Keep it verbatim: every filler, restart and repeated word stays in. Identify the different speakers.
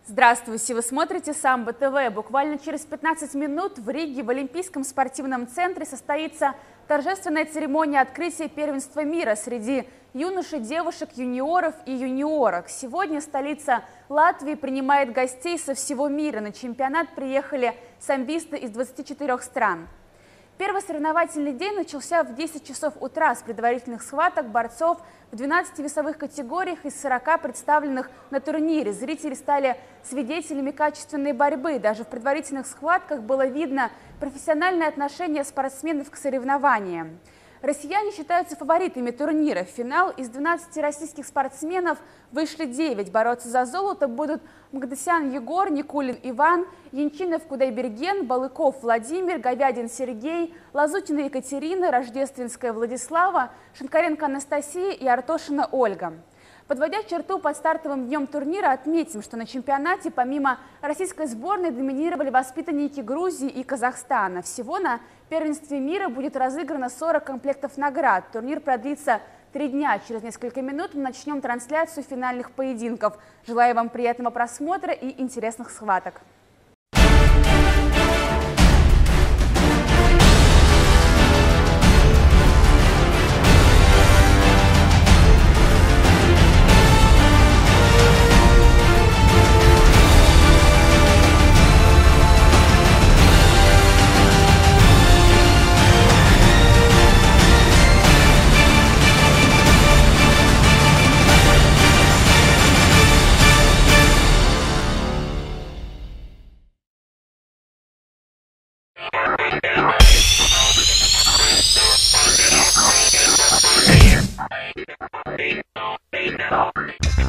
Speaker 1: Здравствуйте! Вы смотрите Самбо ТВ. Буквально через пятнадцать минут в Риге в Олимпийском спортивном центре состоится торжественная церемония открытия первенства мира среди юношей, девушек, юниоров и юниорок. Сегодня столица Латвии принимает гостей со всего мира. На чемпионат приехали самбисты из двадцати четырёх стран. Первый соревновательный день начался в десять часов утра с предварительных схваток борцов в двенадцати весовых категориях из сорока представленных на турнире. Зрители стали свидетелями качественной борьбы. Даже в предварительных схватках было видно профессиональное отношение спортсменов к соревнованиям. Россияне считаются фаворитами турнира. В финал из двенадцати российских спортсменов вышли девять. Бороться за золото будут Магдасян Егор, Никулин Иван, Янчинов Кудайберген, Балыков Владимир, Говядин Сергей, Лазутина Екатерина, Рождественская Владислава, Шинкаренко Анастасия и Артошина Ольга. Подводя черту под стартовым днем турнира, отметим, что на чемпионате помимо российской сборной доминировали воспитанники Грузии и Казахстана. Всего на первенстве мира будет разыграно сорок комплектов наград. Турнир продлится три дня. Через несколько минут мы начнем трансляцию финальных поединков. Желаю вам приятного просмотра и интересных схваток.
Speaker 2: Hey,